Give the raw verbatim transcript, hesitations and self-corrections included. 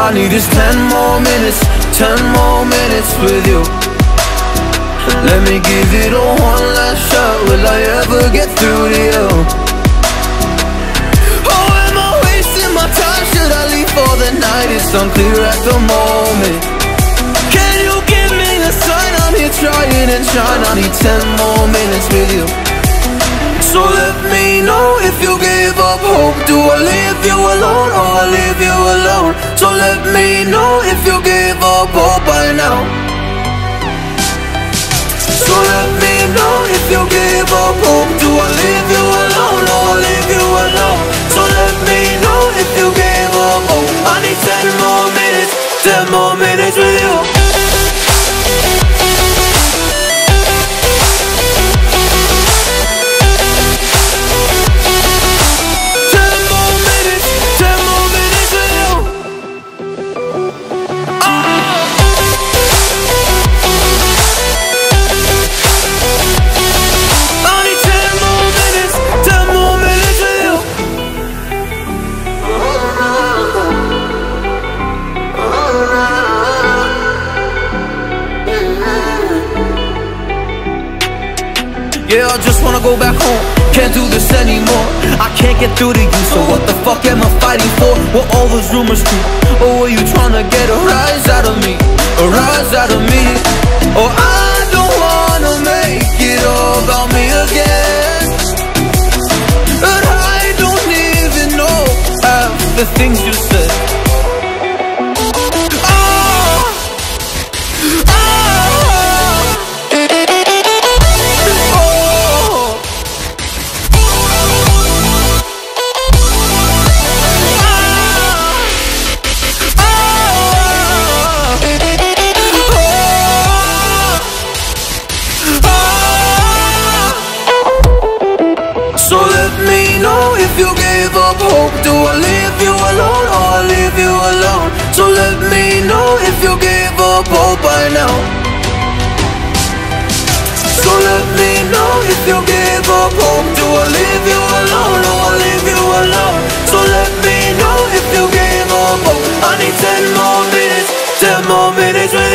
I need is ten more minutes, ten more minutes with you. Let me give it a one last shot. Will I ever get through to you? Oh, am I wasting my time? Should I leave for the night? It's unclear at the moment. Can you give me a sign? I'm here trying and trying. I need ten more minutes with you. So let me know if you gave up hope. Do I leave you alone or I leave you alone? So let me know if you gave up hope by now. So let me know if you gave up hope. Do I leave you alone or I leave you alone? So let me know if you gave up hope. I need ten more minutes, ten more minutes with you. Yeah, I just wanna go back home. Can't do this anymore. I can't get through to you, so what the fuck am I fighting for? What all those rumors true? Or were you trying to get a rise out of me? A rise out of me? Or I don't wanna make it all about me again. But I don't even know half the things you said. You gave up hope. Do I leave you alone or I leave you alone? So let me know if you gave up hope by now. So let me know if you gave up hope. Do I leave you alone or I leave you alone? So let me know if you gave up hope. I need ten more minutes, ten more minutes.